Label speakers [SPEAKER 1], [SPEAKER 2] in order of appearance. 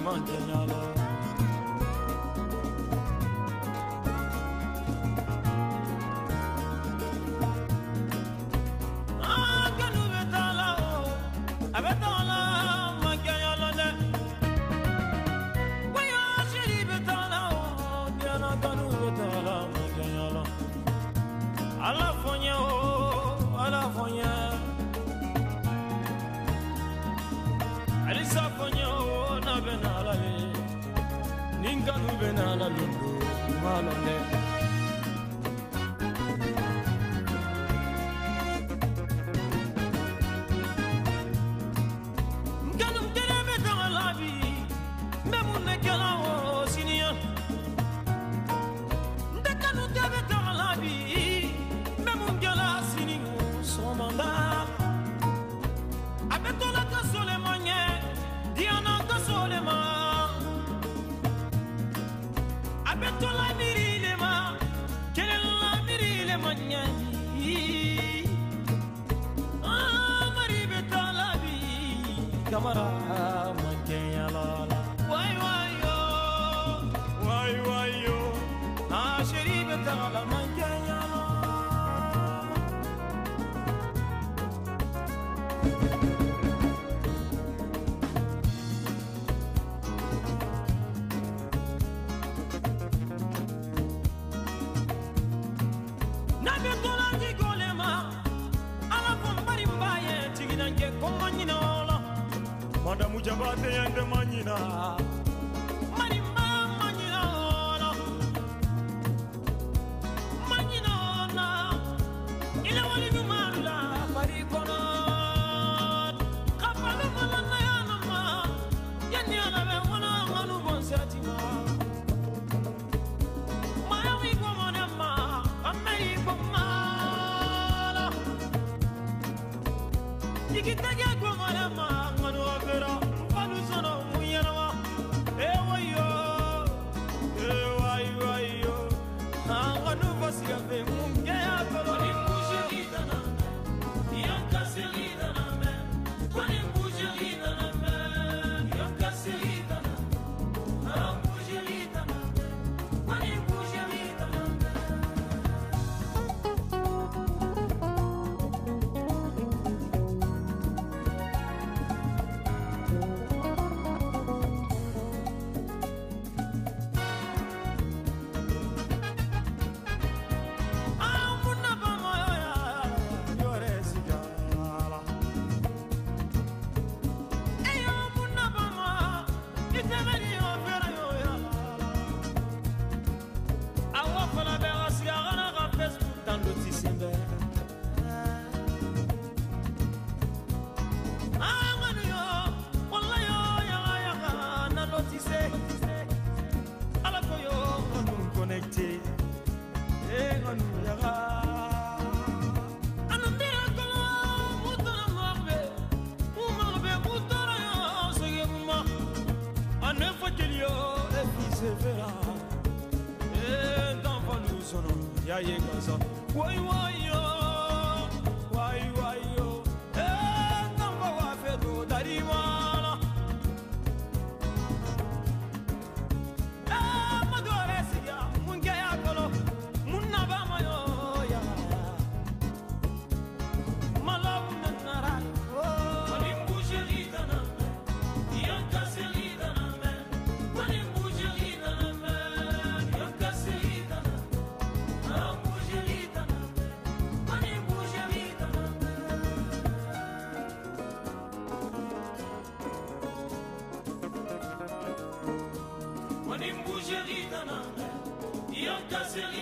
[SPEAKER 1] mankenyala. Kanu betala o, abetala mankenyala le. Waya shiri betala o, diana kanu betala mankenyala. Ala fonya o, ala fonya. Alisa fonya o na benala le. Ninka nu benala lundu malone. Ganum tere betala bi, memun ne kala o sinia. Ndekanu tere betala bi, memun kala siniu somanda. Abetola ka solemanye, diana ka solema. Abetola mirilema, kelella mirilema nyani. Mari betala bi, kamara mankenyala. Why yo, why yo, sheri betala mankenyala. Madamu jabate yande manyina Marimba manyina ona Manyina ona Ila wali numala parikono Kapalu malana yanama Yani alawe wana nganu bonsatima Mayawi kwa monema Ameri kwa mala Ikitege kwa monema
[SPEAKER 2] Yo